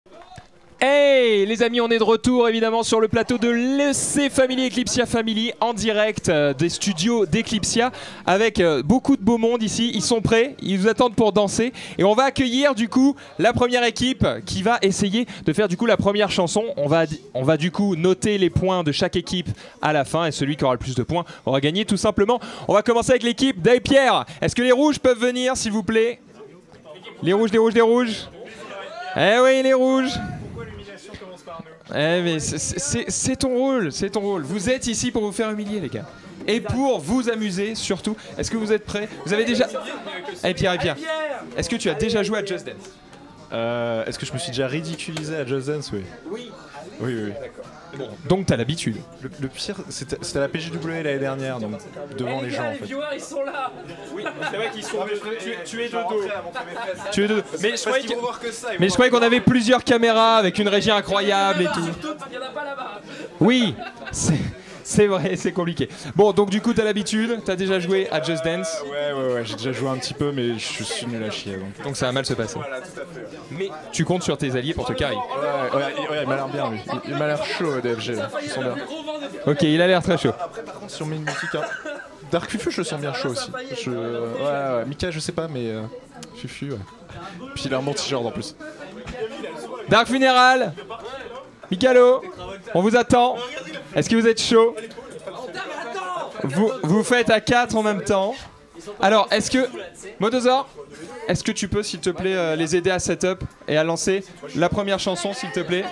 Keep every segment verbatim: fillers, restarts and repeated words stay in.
Hey les amis, on est de retour évidemment sur le plateau de l'E C Family, Eclipsia Family, en direct euh, des studios d'Eclipsia, avec euh, beaucoup de beau monde ici. Ils sont prêts, ils vous attendent pour danser. Et on va accueillir du coup la première équipe qui va essayer de faire du coup la première chanson. On va, on va du coup noter les points de chaque équipe à la fin, et celui qui aura le plus de points aura gagné tout simplement. On va commencer avec l'équipe d'Aipierre. Est-ce que les rouges peuvent venir s'il vous plaît? Les rouges, les rouges, les rouges. Eh oui, les rouges. Eh mais c'est ton rôle, c'est ton rôle. Vous êtes ici pour vous faire humilier les gars. Et pour vous amuser surtout. Est-ce que vous êtes prêts? Vous avez déjà... Eh Pierre, et Pierre, est-ce que tu as déjà joué à Just Dance? euh, Est-ce que je me suis déjà ridiculisé à Just Dance? Oui. Oui. Oui, oui. Bon, donc t'as l'habitude. Le, le pire, c'était à la P G W l'année dernière, donc devant les gens en fait. Les viewers ils sont là. Oui, c'est vrai qu'ils sont... Tu, tu es de dos. Tu es de dos. Mais je croyais que... Mais je croyais qu'on avait plusieurs caméras avec une régie incroyable et tout. Il y en a pas là-bas. Oui, c'est vrai, c'est compliqué. Bon, donc du coup, t'as l'habitude, t'as déjà joué à Just Dance? Ouais, ouais, ouais, j'ai déjà joué un petit peu, mais je suis nul à chier. Donc, donc ça va mal se passer. Voilà, tout à fait. Mais tu comptes sur tes alliés pour te carrer. Ouais, ouais, ouais, il m'a l'air bien, lui. Il, il m'a l'air chaud, D F G. Là. Ils sont bien. Ok, il a l'air très chaud. Après, par contre, si on met une musique. Hein... Dark Fufu, je le sens bien chaud aussi. Je... Ouais, ouais, Mika, je sais pas, mais. Euh... Fufu, ouais. Puis il a un bon t-shirt en plus. Dark Funeral, Mikalo, on vous attend. Est-ce que vous êtes chaud? Vous, vous faites à quatre en même temps. Alors, est-ce que... Modozor, est-ce que tu peux, s'il te plaît, euh, les aider à setup et à lancer la première chanson, s'il te plaît?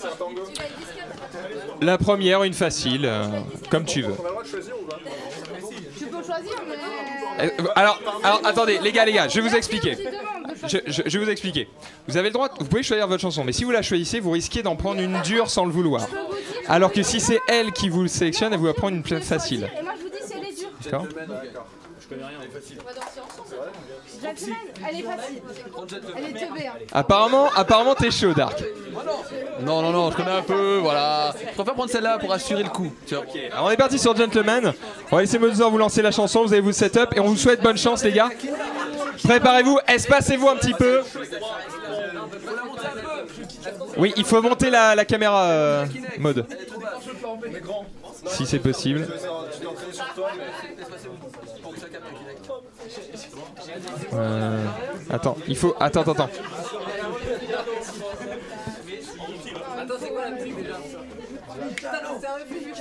La première, une facile, euh, comme tu veux. Tu peux choisir, mais... Euh, alors, alors, attendez, les gars, les gars, je vais vous expliquer. Je, je, je vais vous expliquer. Vous avez le droit, vous pouvez choisir votre chanson, mais si vous la choisissez, vous risquez d'en prendre une dure sans le vouloir. Alors que si c'est elle qui vous le sélectionne, elle vous va prendre une plus facile. Et moi je vous dis si elle est dure. D'accord? Je connais rien, elle est facile. On va danser ensemble. Gentleman, elle est facile. Elle est teubée. Hein. Apparemment, apparemment t'es chaud, Dark. Non, non, non, je connais un peu, voilà. Je préfère prendre celle-là pour assurer le coup. Tiens. Alors on est parti sur Gentleman. On va laisser Modozor vous lancer la chanson, vous avez vous setup et on vous souhaite bonne chance les gars. Préparez-vous, espacez-vous un petit peu. Oui, il faut monter la, la caméra euh, mode. Si c'est possible. Euh, attends, il faut... Attends, attends, attends. Attends, c'est quoi la musique déjà? C'est un réfugié.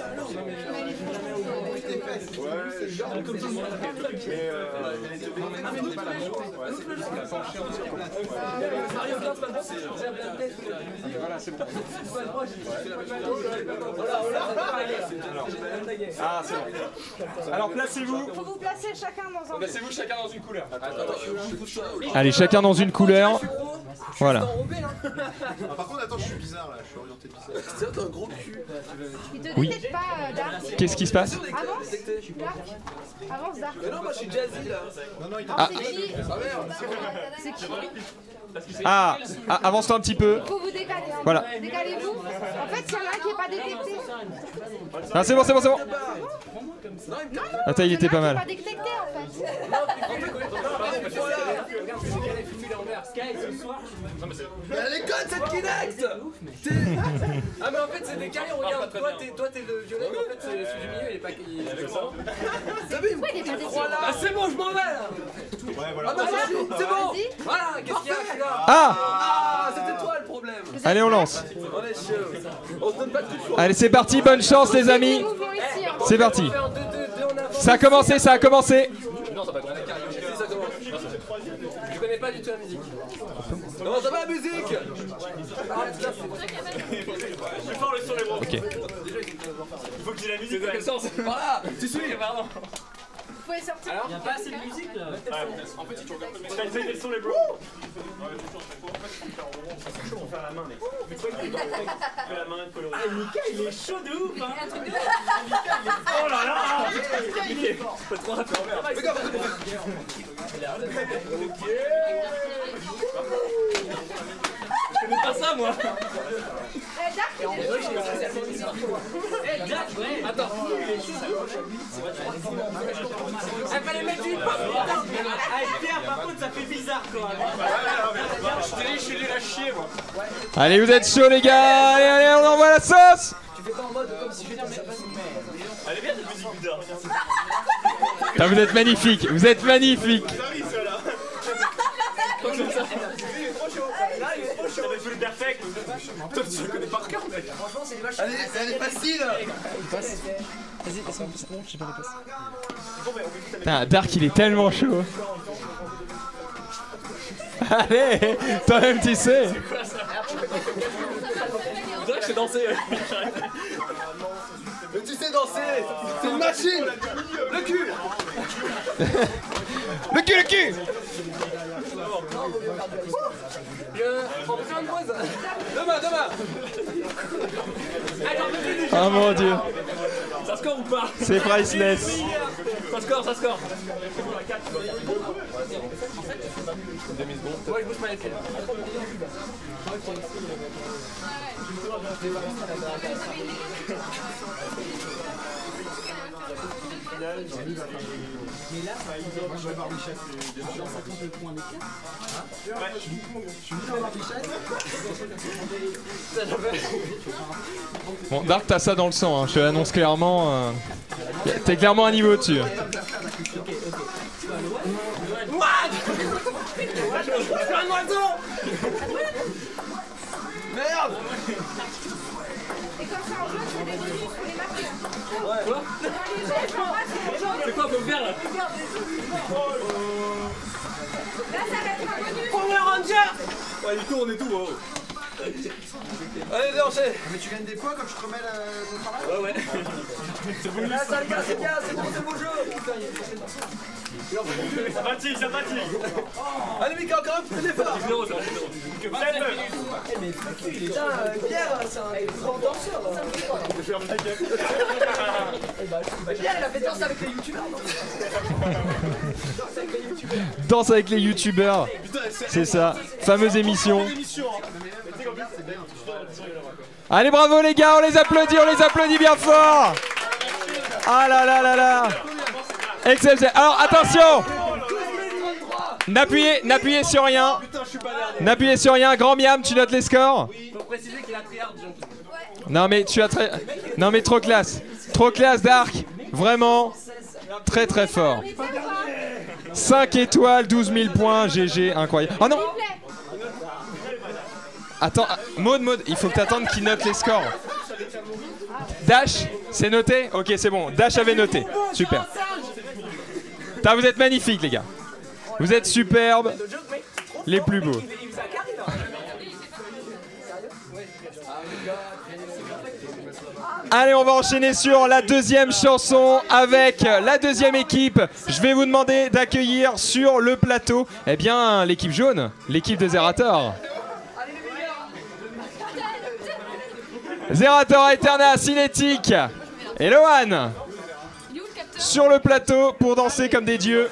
Ah, c'est bon. Alors placez-vous. Faut vous placer chacun dans un... Placez-vous chacun dans une couleur. Allez, chacun dans une couleur. Voilà. Par contre, attends, je suis bizarre là, je suis orienté bizarre. C'est un gros cul. Il te Oui. détecte pas, euh, Dark. Qu'est-ce qui se passe? Avance, Dark. Avance, Dark. Mais non, moi je suis jazzy là. Non, non, il Ah. C'est qui? C'est qui? Ah, ah, avance-toi un petit peu. Faut vous décaler. Hein. Voilà. Décalez-vous. En fait, il y en a un qui n'est pas détecté. Ah, c'est bon, c'est bon, c'est bon. Non, non, Attends, il était pas mal. pas détecté en fait. Mais elle est conne cette Kinect. Ah mais en fait c'est des carrés, regarde, toi t'es toi t'es le violet, mais en fait c'est celui du milieu, il est pas... Il est ça. T'as vu? Pourquoi il est pas détecté? Ah c'est bon, je m'en vais là. Ouais, voilà. Ah bah c'est bon, c'est bon. Voilà, qu'est-ce qu'il y a? Je suis là. Ah, Ah, c'était toi le problème. allez, on lance. On est chaud. On se donne pas de coups de choix. Allez, c'est parti, bonne chance les amis. Mouvement ici. Hein. C'est parti. On fait en deux, deux, deux en avant. Ça a commencé, ça a commencé. Non, ça va être si, ça commence. Je connais pas du tout la musique. Comment ça va la musique? Ok. Il faut que j'ai la musique. Dans quel sens? Voilà. Tu suis, pardon. Vous pouvez sortir. Alors, il n'y a pas assez de musique là. En fait, si tu regardes le message, quels sont les bros? C'est chaud, on fait à la main, mec. Mais toi, il fait la main colorée. Ah, Mika, il est chaud de ouf, hein. Oh là là. Il est fort. Pas trop rapide. Ok. connais pas ça, moi. Eh, Dark, il est Eh, Jack, attends. Elle fallait mettre une porte. Ah, Pierre, par contre, ça fait bizarre quand même. Je t'ai dit, je suis nul à chier, moi. Allez, vous êtes chauds les gars. Allez, allez, on envoie la sauce. Tu fais pas en mode comme si je veux dire, mais ça passe. Elle est bien cette musique bizarre. Ah, vous êtes magnifiques, vous êtes magnifiques. Là, il est trop chaud. Ça va être le perfect. Putain, tu le connais par cœur, mec. Franchement, c'est une vache. Allez, elle est facile. Vas-y, passe-moi. Non, je sais pas les passes. Putain, Dark il est tellement chaud. Allez, toi-même tu sais. On dirait que je sais danser. Mais tu sais danser. C'est une machine. Le cul. Le cul, le cul. On peut faire une pause. Demain, demain. Oh mon dieu, Ça score ou pas? c'est priceless. Ça score, ça score. Ouais, je bouge pas les pieds. Bon, Dark, t'as ça dans le sang, hein. Je te l'annonce clairement. Euh... T'es clairement un niveau au-dessus. Un oiseau. Merde. Et comme ça, en jeu, tu fais des trucs, tu les marques. Ouais, quoi? Dans les jeux, en bas, c'est en jaune. C'est quoi faut faire là? Là, ça va être un bonus. Power Ranger! Ouais, il tourne et tout. Oh. Allez, dansez. Mais tu gagnes des points comme je te remets le, le travail. Ouais, ouais. C'est bonus. Là, ça, les gars, c'est bien, c'est bon, c'est beau jeu. Ça fatigue, ça fatigue. Allez, Mika, encore un petit effort. Zéro, ça va, zéro. Que Putain, euh, Pierre, c'est un grand danseur. Pierre, il a fait danser avec les youtubeurs. Danse avec les youtubeurs. C'est ça, fameuse émission. Allez, bravo les gars, on les applaudit, on les applaudit bien fort. Ah là là là là. Exceptionnel. Alors attention, n'appuyez, n'appuyez sur rien. N'appuyez sur rien. Grand Miam, tu notes les scores. Faut préciser qu'il a triard, Non mais tu as très, non mais trop classe, trop classe Dark. Vraiment, très très fort. cinq étoiles, douze mille points, G G, incroyable. Oh non. Attends, Maud, Maud, il faut que t'attendes qu'il note les scores. Dash, c'est noté? Ok, c'est bon. Dash avait noté. Super. Putain, vous êtes magnifiques, les gars. Vous êtes superbes. Les plus beaux. Allez, on va enchaîner sur la deuxième chanson avec la deuxième équipe. Je vais vous demander d'accueillir sur le plateau, eh bien, l'équipe jaune, l'équipe de Zerator. Zerator, Eterna, Cinétique et Lohan sur le plateau pour danser comme des dieux.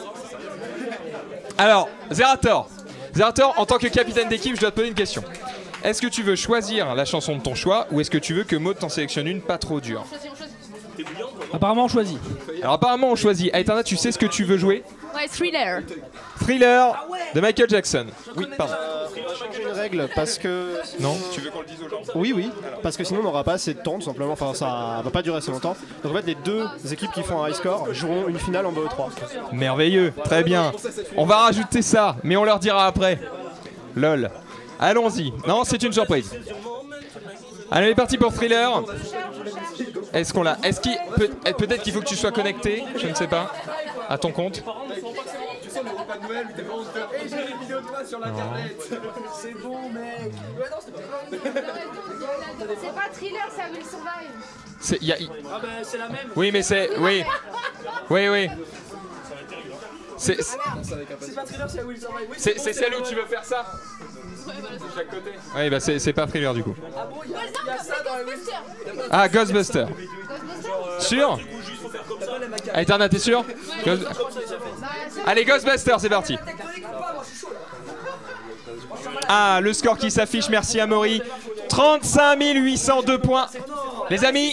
Alors, Zerator, Zerator, en tant que capitaine d'équipe, je dois te poser une question. Est-ce que tu veux choisir la chanson de ton choix ou est-ce que tu veux que Maud t'en sélectionne une pas trop dure? Apparemment on choisit. Alors apparemment on choisit. Aetherna, tu sais ce que tu veux jouer? Ouais, Thriller. Thriller de Michael Jackson. Oui, pardon. Changer une règle parce que... Non, tu veux qu'on le dise aux gens? Oui, oui, parce que sinon on n'aura pas assez de temps tout simplement, enfin ça va pas durer assez longtemps. Donc en fait les deux équipes qui font un high score joueront une finale en B O trois. Merveilleux, très bien. On va rajouter ça, mais on leur dira après. Lol. Allons-y. Non, c'est une surprise. Allez, on est parti pour Thriller. Est-ce qu'on l'a? Est-ce qu'il peut... peut-être qu'il faut que tu sois connecté? Je ne sais pas. À ton compte. Tu sais, le repas de Noël où t'es vraiment et j'ai les vidéos de toi sur l'internet. C'est bon, mec. Ouais, non, c'est pas C'est pas Thriller, c'est Will Survive. C'est, y a, y... Ah, bah, c'est la même. Oui, mais c'est. Oui. Oui, oui. C'est, c'est pas Thriller, c'est Will Survive. Oui, c'est, bon, c'est celle où tu veux faire ça? Ouais, voilà, de chaque côté. Oui, bah c'est, c'est pas Thriller du coup. Ah bon, il y a, y a ça dans les Will. Ah, Ghostbuster. Sûr? Aetherna, t'es sûr? Ghost... Allez, Ghostbuster, c'est parti. Ah, le score qui s'affiche, merci à Maury. trente-cinq mille huit cent deux points. Les amis,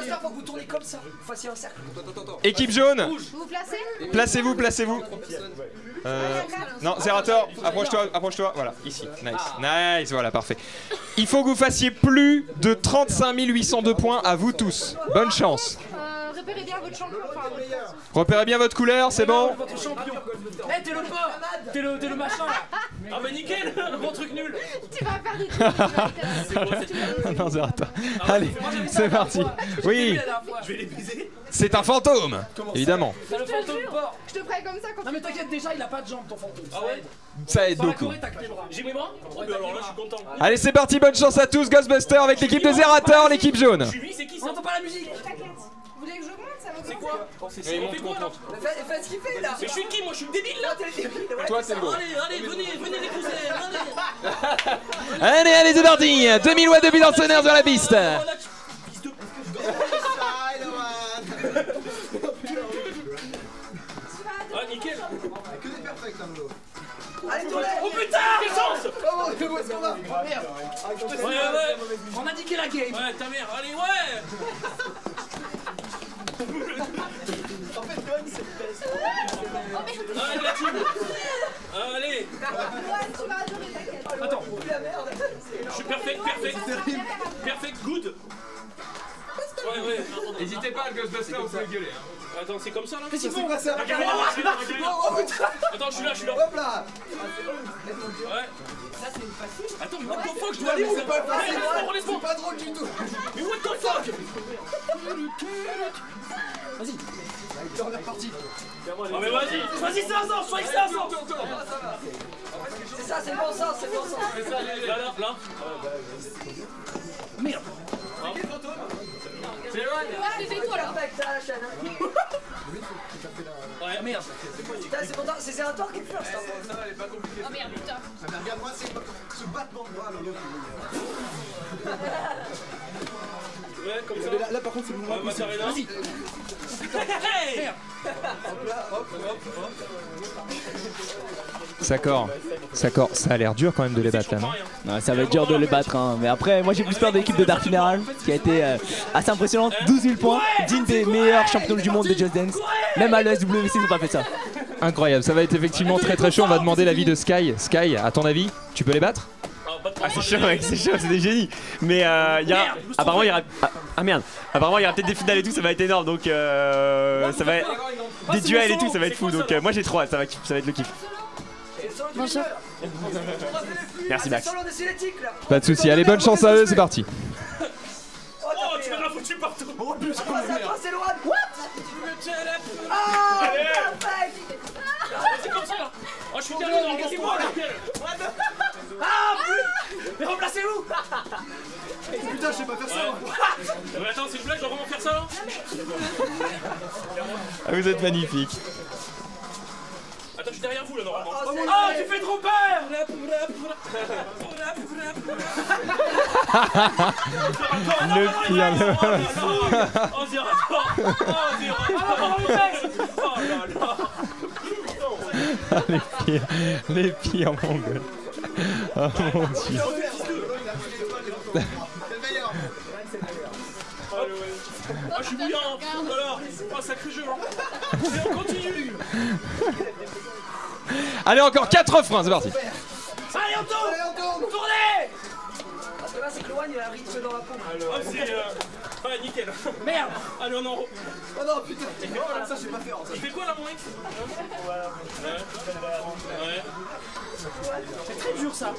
équipe jaune, Vous vous placez? placez-vous, placez-vous. Euh, non, Zerator, approche-toi, approche-toi. Voilà, ici. Nice, nice, voilà, parfait. Il faut que vous fassiez plus de trente-cinq mille huit cent deux points à vous tous. Bonne chance. Euh, repérez bien votre champion. Enfin, votre... Repérez bien votre couleur, c'est bon? Votre champion. Eh, t'es le pas. T'es le, t'es le machin là. Ah bah nickel, le gros truc nul. Tu vas faire des trucs. Non, Zerator. Allez, c'est parti. Oui, Je vais les baiser. c'est un fantôme, évidemment. T'as le fantôme pas. Je te ferai comme ça quand Non mais t'inquiète déjà, il a pas de jambes ton fantôme. Ah ouais. Ça aide Dans la beaucoup. Corée, t'as que tes bras. J'ai mes bras. Ouais, bah alors là, je suis content. Allez, c'est parti, bonne chance à tous, Ghostbusters avec l'équipe de Zerator, l'équipe jaune. Je suis lui, c'est qui ça? On entend pas la musique. vous voulez que j'augmente? Ça va C'est quoi? C'est Oui, on monte, fait quoi monte, là? monte. Fais ce qu'il fait là. Mais je suis qui? Moi je suis le débile là. Toi, c'est le beau. Allez, allez, venez, venez les cousins, venez. Allez, allez, c'est parti. deux mille watts de bilan sonore sur la piste. Ah nickel. Que des perfects, hein, Lolo. Allez, tournez. Oh putain, essence. Oh, où est-ce qu'on va? Merde. Ouais, ouais, on a niqué la game. Ouais, ta mère, allez, ouais. En fait, Johan, c'est le best. Allez, la team. Allez. Attends. Je suis perfect, perfect. Perfect, good. Ouais, ouais. N'hésitez pas, le Ghostbuster, vous pouvez gueuler. Attends, c'est comme ça là? Qu'est-ce qu'ils font? C'est Attends, je suis là, je suis là. Hop là. Ouais. Ça, c'est une facile. Attends, mais what the fuck, je dois aller où? C'est pas facile. Laisse-moi, laisse-moi. C'est pas drôle du tout. Mais what the fuck? Vas-y. On est reparti. Ah mais vas-y, choisis ça, ça, choisis ça, ça. C'est ça, c'est le bon sens, c'est le bon sens. Là, là, là. Merde. C'est loin. Ouais, fais toi là. Perfect, la chaîne. Ouais, merde. Putain, c'est pourtant, c'est Zerator qui first. Ça va, elle est pas compliquée. Oh merde, putain. Ah, mais regarde-moi ce battement de bras, Lolo. Ouais, comme ça. Là, là, par contre, c'est le moment. Ouais, Macarena. Vas-y. Hey. Hop là, hop, hop, hop. D'accord, d'accord, ça a l'air dur quand même de les battre là, non? Non, ça va être dur de les battre, hein. Mais après, moi j'ai plus peur de l'équipe de Dark Funeral qui a été euh, assez impressionnante. douze mille points, digne des meilleurs champions du monde de Just Dance. Même à l'E S W C, ils n'ont pas fait ça. Incroyable, ça va être effectivement très très chaud. On va demander l'avis de Sky. Sky, à ton avis, tu peux les battre? Ah c'est chaud mec, c'est chaud, c'est des génies. Mais euh, il y a, apparemment il y aura, ah, ah merde, apparemment il y aura peut-être des finales et tout, ça va être énorme donc euh, ça va être des duels et tout, ça va être fou donc euh, moi j'ai trop hâte, ça va, ça va être le kiff. Bonjour. Merci Max. Pas de soucis, allez, bonne chance à eux, c'est parti. Oh, tu m'as foutu partout. Oh putain, C'est loin. What? Ah, Perfect. c'est comme ça là. Oh, je suis dernier dans le moi là. Ah, mais remplacez-vous. putain, je sais pas faire ça. moi. Mais attends, c'est une blague, je dois vraiment faire ça là? Ah, vous êtes magnifique. Attends, je suis derrière vous là normalement. Oh, c'est- Ah, tu fais trop peur. Le pire, le... Oh, Zerator. Oh, Zerator. Oh là là. les pires, les pires mongols. Oh mon dieu. C'est le meilleur. Ah, je suis bouillant. Alors, oh, sacré jeu. Hein. Et on continue. Allez, encore quatre freins, c'est parti. Allez, on tourne. Allez, on tourne. Tournez. Parce que là, c'est que Loan, il a un rythme dans la pompe. Ah, c'est euh... ouais, nickel. Merde. Allez, on en. Oh non, putain. Oh, ça, je sais pas faire. Ça. Il fait quoi là, mon mec? Ouais. Ouais. C'est très dur ça.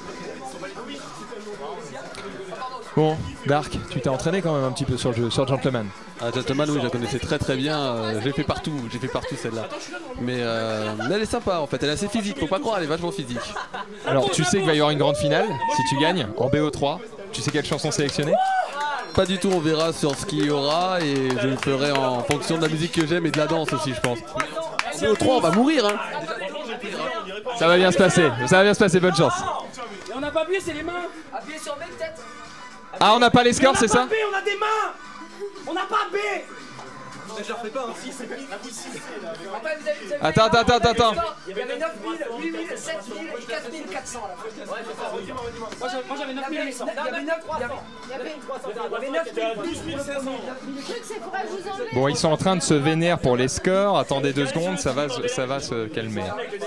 Bon, Dark, tu t'es entraîné quand même un petit peu sur le jeu, sur Gentleman. Ah, Gentleman, oui, je la connaissais très très bien. Euh, j'ai fait partout, j'ai fait partout celle-là. Mais, euh, mais elle est sympa en fait, elle est assez physique, faut pas croire, elle est vachement physique. Alors, tu sais qu'il va y avoir une grande finale si tu gagnes en B O trois. Tu sais quelle chanson sélectionner? Pas du tout, on verra sur ce qu'il y aura et je le ferai en fonction de la musique que j'aime et de la danse aussi, je pense. B O trois, on va mourir, hein. Ça va bien se passer, ça va bien se passer, bonne chance. Et on n'a pas appuyé, c'est les mains. Appuyez sur B peut-être. Ah, on n'a pas les scores, c'est ça? B, on a des mains. On n'a pas B. Je leur fais pas un six. Attends, attends, attends, attends. Il y avait neuf mille, huit mille, sept mille et quatre mille quatre cents à la fin. Moi j'avais neuf mille huit cents. Il y avait neuf mille, douze mille cinq cents. Le truc, c'est qu'il faudrait vous enlever. Bon, ils sont en train de se vénérer pour les scores. Attendez deux secondes, ça va, ça va se calmer.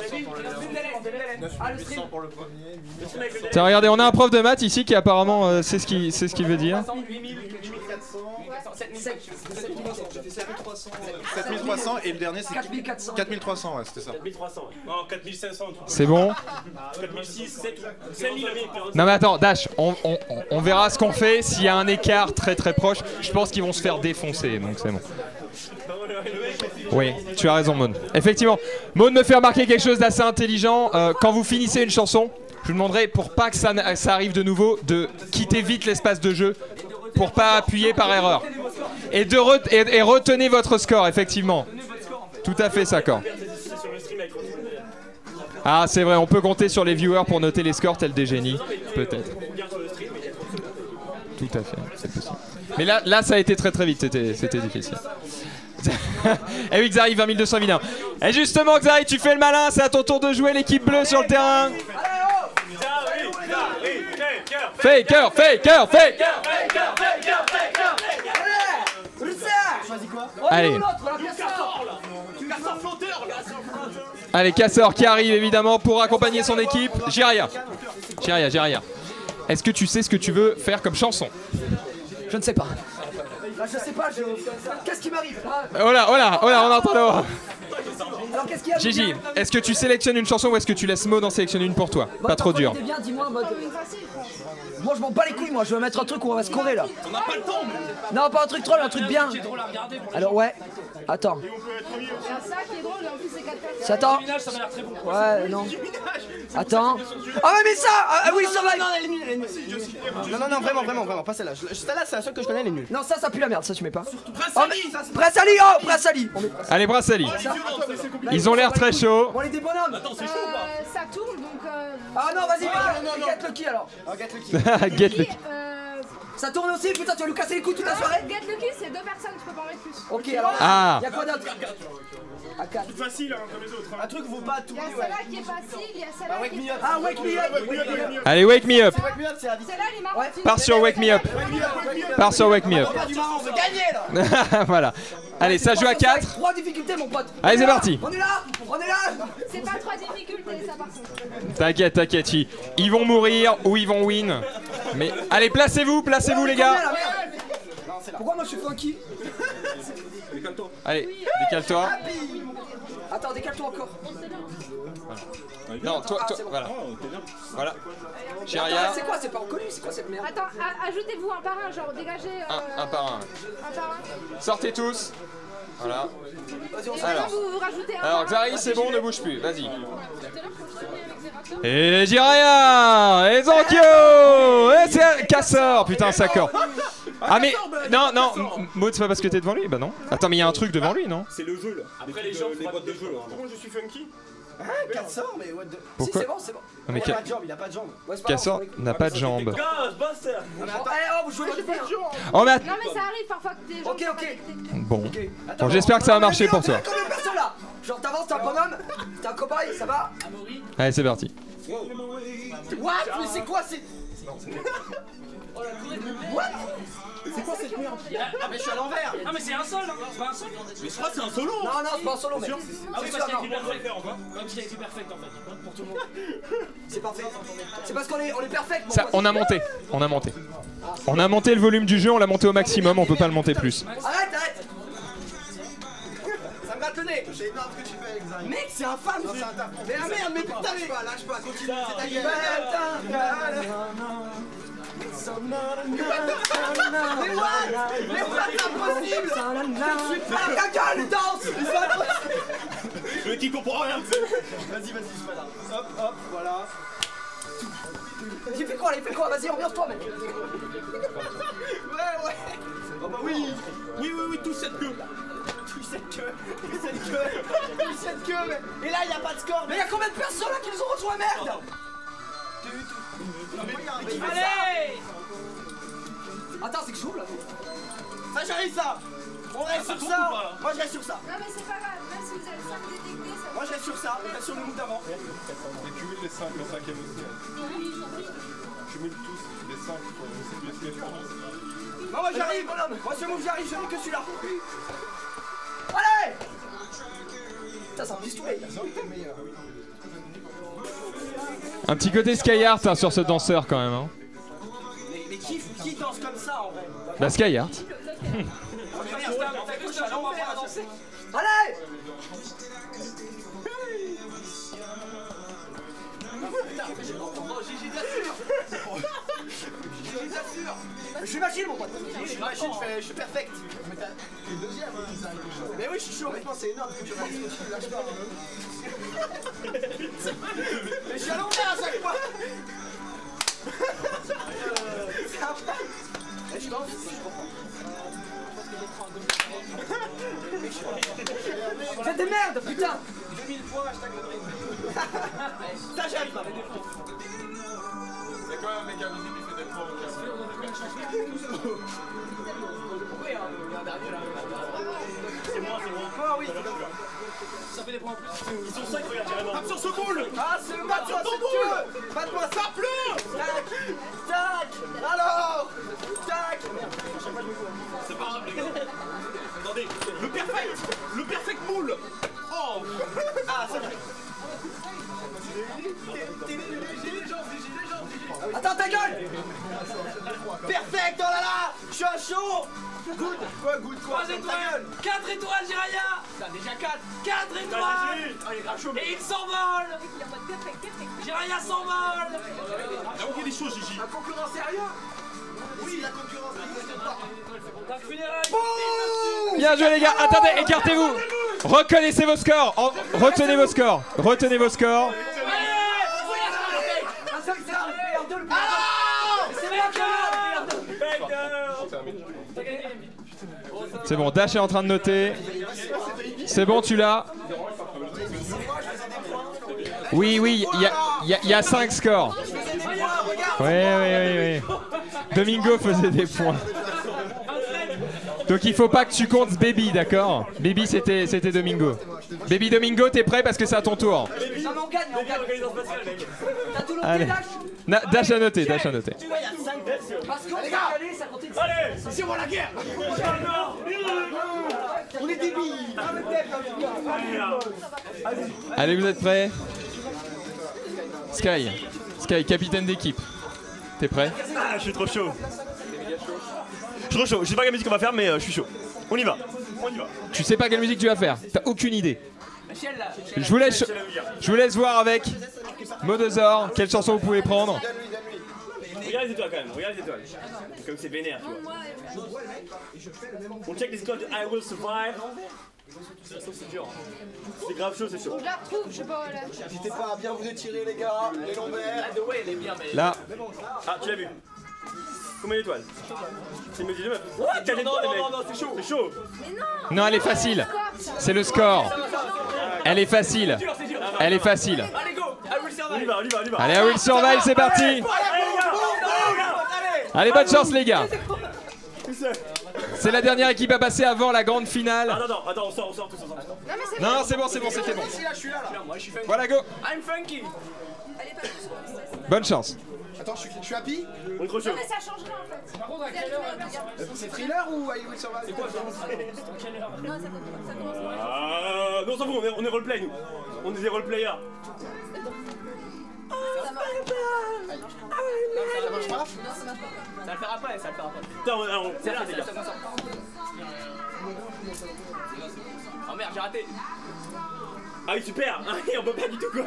Tiens, regardez, on a un prof de maths ici qui apparemment euh, sait ce qu'il sait ce qu'il veut dire. sept mille trois cents et le dernier c'est quatre mille quatre cents. quatre mille trois cents, ouais, c'était ça. quatre mille trois cents. Non, quatre mille cinq cents. C'est bon? quatre mille six cents, cinq mille. Non mais attends, Dash, on, on, on verra ce qu'on fait. S'il y a un écart très très proche, je pense qu'ils vont se faire défoncer, donc c'est bon. Oui, tu as raison, Maud. Effectivement, Maud me fait remarquer quelque chose d'assez intelligent. Euh, quand vous finissez une chanson, je vous demanderai, pour pas que ça, ça arrive de nouveau, de quitter vite l'espace de jeu pour pas appuyer par erreur. Et, de re et, et retenez votre score, effectivement. Tout à fait, ça, Cor. Ah, c'est vrai, on peut compter sur les viewers pour noter les scores tels des génies. Peut-être. Tout à fait, c'est possible. Mais là, là, ça a été très très vite, c'était difficile. Et oui, Xari, vingt mille deux cent vingt et un. Et justement, Xari, tu fais le malin, c'est à ton tour de jouer l'équipe bleue sur le terrain. Faker, faker, faker. Allez. Allez, Casseur qui arrive évidemment pour accompagner son équipe. Jiria. Jiria, Jiria. Est-ce que tu sais ce que tu veux faire comme chanson? Je ne sais pas. Là, je sais pas, je... qu'est-ce qui m'arrive? Oh là, oh là, oh là, on entend là. Alors qu'est-ce qu'il y a? Gigi, est-ce que tu sélectionnes une chanson ou est-ce que tu laisses Maud en sélectionner une pour toi? Pas trop dur. Bien, dis-moi en mode... Moi je m'en bats les couilles, moi je veux mettre un truc où on va scorer là. On n'a pas le temps. Non, pas un truc troll, un truc bien. Alors ouais, attends. Il y a ça qui est drôle, et en plus c'est quatre personnes. C'est attends. Ouais, non. Attends. Ah ouais mais ça. Ah oui ça va. Non, elle est nulle, elle est nulle. Non, non, non, vraiment, vraiment, vraiment, pas celle-là. Celle-là, c'est la seule que je connais, elle est nulle. Non, ça, ça pue la merde, ça tu mets pas. Brassali, ça c'est. Brassali, oh, Brassali. Allez, Brassali. Ils ont l'air très chauds. On est des bonhommes. Attends, c'est chaud ou pas? Ça tourne donc. euh, Ah non, vas-y, get Lucky alors. Get Lucky. euh, Ça tourne aussi, putain, tu vas nous casser les couilles toute la soirée. Get Lucky, c'est deux personnes, tu peux pas en mettre plus. Ok, alors. Ah. Y'a quoi d'autre? À quatre. Tout facile, hein, comme les autres. Un truc vaut pas tout. Il y a celle-là qui est facile, il y a celle-là qui est. Ah, wake me up. Wake me up. Allez, wake me up. Wake me up, c'est la vie. Celle-là, elle est marrante. Pars sur wake me up. Pars sur wake me up. On veut gagner là. Voilà. Allez, ça joue à quatre. Trois difficultés, mon pote. Allez, c'est parti. On est là. On est là. C'est pas trois difficultés, ça par contre. T'inquiète, t'inquiète. Ils ils vont mourir ou ils vont win. Mais allez, placez-vous, placez-vous les gars. Pourquoi moi je suis funky? Allez, décale-toi. Attends, décale-toi encore. Non, toi, toi, voilà. Voilà. Attends, Jiria, c'est quoi? C'est pas reconnu, c'est quoi cette merde? Attends, a- ajoutez-vous un par un, genre dégagez. euh, un, un par un. un par un. Sortez tous. Voilà. Et Alors. maintenant, vous, vous rajoutez un Alors, par un. Xari, c'est bon, ne bouge plus. Vas-y. Et Jiria et Zankyo et c'est Casseur. Putain, ça corde. Ah mais non non Maud, c'est pas parce que t'es devant lui? Bah non. Attends, mais il y a un truc devant lui, non? C'est le jeu là. Après les gens, les boîtes de jeu. Pourquoi je suis funky? Hein, Casseur, mais what the. Pourquoi? Si, c'est bon, c'est bon. Non, mais Il a Ca- pas de jambe, il a pas de jambe. Ouais, c'est pas grave, Casseur on est- n'a pas de jambes. Ghostbuster. Oh, eh, oh, vous jouez votre vie, hein. Oh mais att- Non, mais ça arrive parfois que des gens. Ok, ok. bon. Ok. Bon, j'espère que ça va marcher pour toi. Comme le perso là. Genre t'avances, t'es un bonhomme, t'es un cobaye, ça va? Allez, c'est parti. What? Mais c'est quoi? C'est. What? C'est quoi cette merde? Ah, mais je suis à l'envers. Non mais c'est un sol, hein. C'est pas un sol. Mais je crois que c'est un solo. Non, non, c'est pas un solo, mec. Ah oui, C'est parce sûr, qu'il y a non. du perfect. Comme s'il y a du perfect en fait. Pour tout le monde. C'est parfait. C'est parce qu'on est, on est perfect, mon Ça, pote. on a monté. On a monté. On a monté le volume du jeu, on l'a monté au maximum, on peut pas le monter plus. Arrête, arrête. Ça me gratte le nez. C'est énorme ce que tu fais avec Xari. Mec, c'est un fan. Non, c'est un taf. Mais ah merde, mais putain, Lâche mais. pas, lâche pas, continue, c'est ta gueule. Mais what? Mais what, c'est impossible. Je suis pas ta gueule, danse. C'est impossible. Le qui comprend rien. Vas-y, vas-y, je suis pas là. Hop, hop, voilà. Il fait quoi, il fait quoi? Vas-y, ambiance-toi, mec. Ouais, ouais. Oh bah oui. Oui, oui, oui, tout cette queue. Tout cette queue, tout cette queue, tout cette queue, mais. Et là, il y a pas de score. Mais il y a combien de personnes là qui nous ont rejoint, merde? Allez. Attends, c'est que je joue là. Ça, j'arrive ça. On reste sur ça. Moi je reste sur ça. Non mais c'est pas grave, même si vous avez cinq détectés, ça Moi je reste sur ça, on reste sur le move d'avant. Et cumule les cinq, le cinquième aussi. Cumule tous les cinq pour essayer de les faire. Non, moi j'arrive, moi ce move j'arrive, je n'ai que celui-là. Allez. Ça c'est un pistolet. Un petit côté Skyheart hein, sur ce danseur quand même. Hein. Mais, mais qui, qui danse comme ça en vrai? Bah Skyheart. Allez! Je suis machine mon pote. Je suis machine, je, fais, je suis perfect. Mais t'es deuxième, hein, ça arrive chaud. Mais oui, je suis chaud. Honnêtement, c'est énorme. Tu lâches pas. Mais je suis à l'envers à chaque fois. C'est un vrai. Je danse, je comprends. Faites des merdes, putain! deux mille points, hashtag le dream. Ça, j'arrive pas. Il y a quand même un mec invisible qui fait des points au cas où. Oui, hein, il y a un dernier là. C'est moi, c'est moi. Ah oui, Ça fait des points en plus. Ils sont cinq, regarde, carrément. tape sur ce boule! Ah, c'est bat-toi, c'est boule! Bat-toi, ça pleut! Tac! Tac! Alors! Tac! C'est pas grave, les gars. Attendez, le perfect! Le perfect moule! Oh! Ah, ça va! Attends ta gueule! Perfect, oh là là! Je suis à chaud! Good! Quoi, good, quoi? trois étoiles! quatre étoiles, Jiraya! T'as déjà quatre! quatre étoiles! Oh, il est grave chaud! Et il s'envole! Jiraya s'envole! Là où il y a des choses, Gigi. Un concurrent sérieux? Oui, la concurrence n'existe pas! Dark Funeral! Bien joué les gars. Attendez, écartez-vous. Reconnaissez vos scores. En- Retenez vos scores. Retenez vos scores. C'est bon, Dash est en train de noter. C'est bon, tu l'as. Oui, oui, il y a, y a- y a cinq scores. Oui, oui, oui, oui. Domingo faisait des points. Donc il faut pas que tu comptes Baby, d'accord? Baby c'était c'était Domingo. Baby Domingo, t'es prêt parce que c'est à ton tour. Non mais on gagne, on gagne! T'as tout noté, Allez. Dash? Na- Dash à noter, Dash à noter. Tu vois, il y a cinq parce qu'on s'est calé, ça comptait. Allez! C'est moi la guerre! On est débiles! Allez, vous êtes prêts? Sky, Sky, capitaine d'équipe. T'es prêt? Ah, je suis trop chaud. Je suis trop chaud. Je sais pas quelle musique on va faire, mais euh, je suis chaud. On y va. On y va. Tu sais pas quelle musique tu vas faire? T'as aucune idée. Je vous laisse, je vous laisse voir avec Modosaur quelle chanson vous pouvez prendre. Regarde les étoiles quand même. Regarde les étoiles. Comme c'est vénère, tu vois. On check les scores de I Will Survive. C'est dur. C'est grave chaud, c'est chaud. Je la retrouve, je sais pas là. N'hésitez pas à bien vous étirer les gars, les lombaires. The Way, elle est bien, mais. Là, Ah, tu l'as vu. Combien d'étoiles? C'est une musique de meuf. What? T'as des Non, étoiles, non, mec. non, non, c'est chaud. C'est chaud. non, elle est facile. C'est le score. Elle est facile. Elle est facile. Allez, go! I will On y survive! va, on y va, on y va. Allez, à Will Survive, c'est parti. Allez, les gars. Allez, bonne chance les gars. C'est la dernière équipe à passer avant la grande finale. Attends, attends, attends, on sort, on sort tous ensemble. Non mais c'est Non, non, c'est bon, c'est bon, c'était bon. Si là, je suis là là. Moi, je suis funky. Voilà, go. I'm funky! Elle est pas plus sur le stress. Bonne chance. Attends, je suis, je suis happy. On est trop chaud. Non mais ça changera en fait. Par contre, à quelle heure? C'est thriller ou I Will Survive? C'est quoi ça? Non, ça, commence- ça commence. Ah, non, on s'en fout, on est, on est roleplay nous. On est des roleplayers. Ça marche. Ça marche pas? Ça va le faire après, ça va le faire après. Putain, on, on, C'est là, les c'est gars. là, ça commence. Oh merde, j'ai raté! Ah oui, super. Ah oui, on peut pas du tout quoi.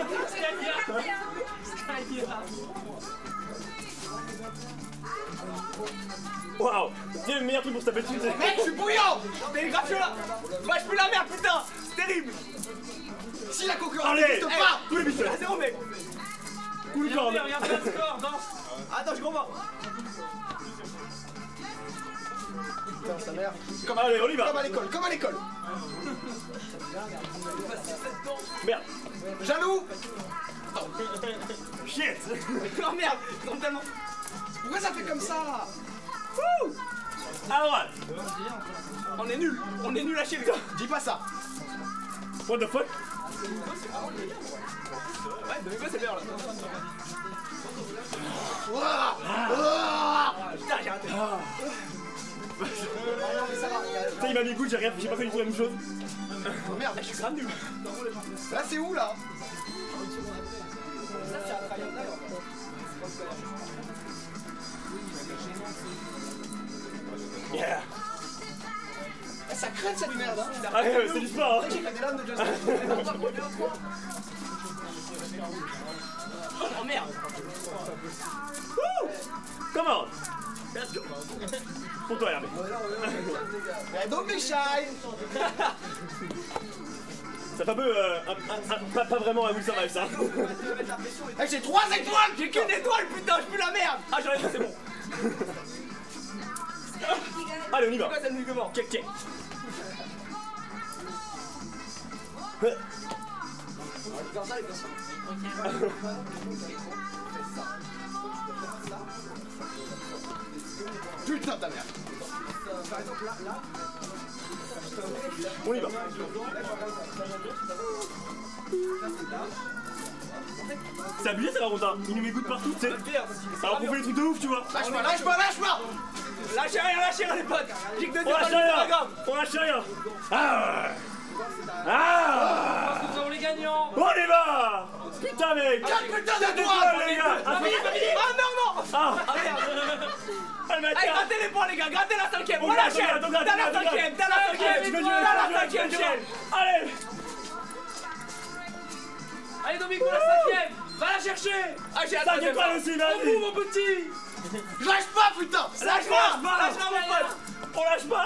Waouh. C'est le meilleur truc pour se taper dessus. c'est- Mec, je suis bouillant! T'es grave chaud là! Lâche plus la merde, putain! C'est terrible! Si la concurrence Allez, n'existe pas! tous les bichons. À zéro, mec! Coup de corde. Regarde le score, danse! Attends, je comprends! Putain, sa mère! Comme Allez, on y va. Comme à l'école, comme à l'école! Merde. Jaloux! Shit. Oh merde! Non, tellement! Pourquoi ça fait comme ça? Wouh! À droite. On est nul, on est nul à chier, les gars. Dis pas ça. What the fuck? Ouais, Domingo c'est bien là. Putain, j'ai raté. Putain, il m'a mis goût, j'ai rien, j'ai pas fait du tout la même chose. Oh merde, je suis grave nul. Là, c'est où là? Ça, c'est un triangle. Yeah. Ça crête cette merde, hein. Ah ouais, c'est du sport, hein. J'ai fait des lames de Justin. Oh merde. Wouh. Come on. Let's go. Pour toi, Hervé. Don't be shy. Ça fait un peu, euh, un, un, un, pas, pas vraiment un Will Survive, ça. Hey, j'ai trois étoiles. J'ai qu'une étoile, putain, je pue la merde. Ah, j'arrive, c'est bon. Allez, on y va. C'est quoi cette mouvement? Check, check. Putain ta merde. On y va. C'est abusé, ça va, Ronda. Il nous met goût de partout, tu sais. Alors qu'on fait des trucs de ouf, tu vois. Lâche pas, lâche pas, lâche pas. Lâchez rien, lâchez rien les potes. J'ai que deux On lâche rien. On lâche rien. Ah. Ah. Nous avons les gagnants. On y va. Putain, mec. quatre putain d'étoiles, les gars. Ah non, non. Ah. Ah merde. Allez, Allez, grattez les points les gars, grattez la cinquième. On la chaîne. T'as la cinquième, t'as la cinquième. T'as la cinquième chaîne. Allez. Allez Domingo, la cinquième. Va la chercher. Ah j'ai la T'inquiète pas aussi, Au vas-y. bout mon petit. Lâche pas putain. Lâche pas. Lâche pas mon pote. On lâche pas.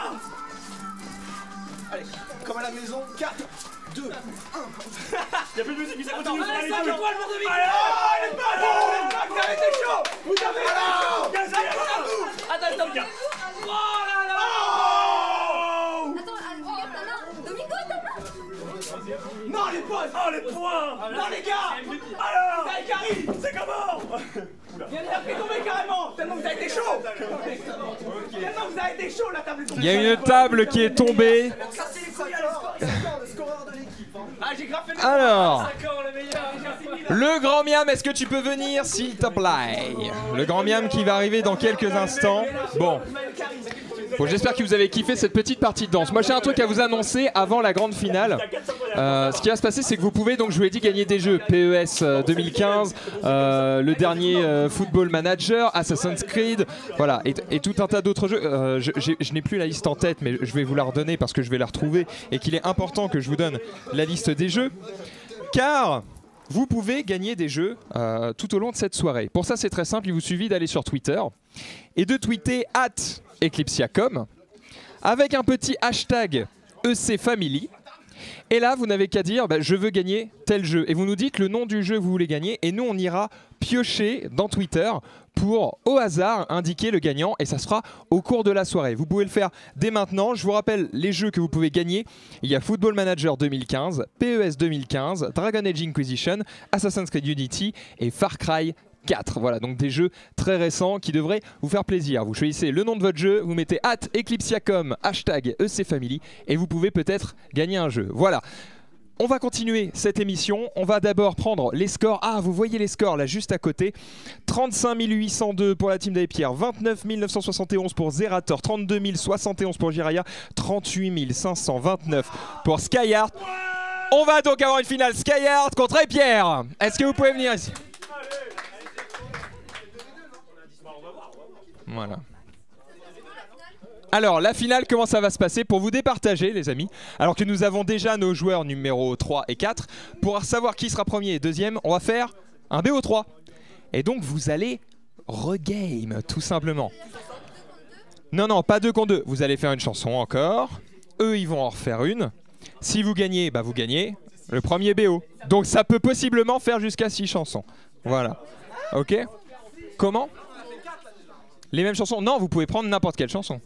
Allez, comme à la maison, quatre, deux, un. Y'a plus de musique, mais ça continue. Allez, cinq étoiles pour Domingo. Allez, Oh, les pas vous avez été chaud. Vous avez été chaud. Attends, attends, attends. Oh là là. Attends, regarde ta main. Domingo, ta main. Non les potes. Oh, les points. Non les gars. Alors, T'as Ikari. c'est comment? Viens de faire tomber carrément. Tellement vous avez été chaud. Tellement vous avez été chaud la table. Il y a une table qui est tombée. Ça c'est les scores, c'est le scoreur de l'équipe. Ah j'ai graffé le Alors, D'accord, le meilleur. le grand miam, est-ce que tu peux venir s'il te plaît? Le grand miam qui va arriver dans quelques instants. Bon. Bon, j'espère que vous avez kiffé cette petite partie de danse. Moi j'ai un truc à vous annoncer avant la grande finale. Euh, ce qui va se passer, c'est que vous pouvez, donc je vous l'ai dit, gagner des jeux P E S euh, deux mille quinze, euh, le dernier euh, Football Manager, Assassin's Creed, voilà, et, et tout un tas d'autres jeux. Euh, je je n'ai plus la liste en tête, mais je vais vous la redonner parce que je vais la retrouver et qu'il est important que je vous donne la liste des jeux, car vous pouvez gagner des jeux euh, tout au long de cette soirée. Pour ça, c'est très simple, il vous suffit d'aller sur Twitter et de tweeter at eclipsiacom avec un petit hashtag E C Family. Et là, vous n'avez qu'à dire bah, je veux gagner tel jeu. Et vous nous dites le nom du jeu que vous voulez gagner. Et nous, on ira piocher dans Twitter pour, au hasard, indiquer le gagnant. Et ça se fera au cours de la soirée. Vous pouvez le faire dès maintenant. Je vous rappelle les jeux que vous pouvez gagner. Il y a Football Manager deux mille quinze, P E S deux mille quinze, Dragon Age Inquisition, Assassin's Creed Unity et Far Cry quatre. Voilà, donc des jeux très récents qui devraient vous faire plaisir. Vous choisissez le nom de votre jeu, vous mettez at eclipsiacom, hashtag E C Family, et vous pouvez peut-être gagner un jeu. Voilà. On va continuer cette émission. On va d'abord prendre les scores. Ah, vous voyez les scores là juste à côté. trente-cinq mille huit cent deux pour la team d'Aepierre, vingt-neuf mille neuf cent soixante et onze pour Zerator, trente-deux mille soixante et onze pour Jiraya, trente-huit mille cinq cent vingt-neuf pour Skyheart. On va donc avoir une finale Skyheart contre Aepierre. Est-ce que vous pouvez venir ici? Voilà. Alors, la finale, comment ça va se passer pour vous départager, les amis? Alors que nous avons déjà nos joueurs numéro trois et quatre. Pour savoir qui sera premier et deuxième, on va faire un B O trois. Et donc, vous allez regame, tout simplement. Non, non, pas deux contre deux. Vous allez faire une chanson encore. Eux, ils vont en refaire une. Si vous gagnez, bah vous gagnez le premier B O. Donc, ça peut possiblement faire jusqu'à six chansons. Voilà. Ok? Comment? Les mêmes chansons? Non, vous pouvez prendre n'importe quelle chanson.